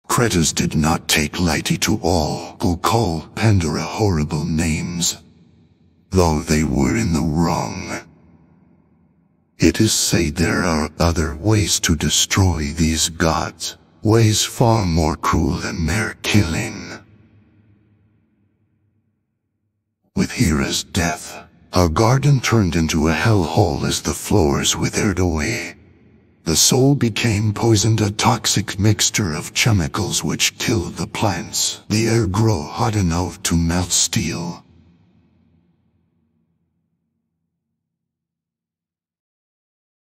Kretas did not take lightly to all who call Pandora horrible names, though they were in the wrong. It is said there are other ways to destroy these gods, ways far more cruel than their killing. With Hera's death, our garden turned into a hellhole as the flowers withered away. The soul became poisoned, a toxic mixture of chemicals which killed the plants. The air grew hot enough to melt steel.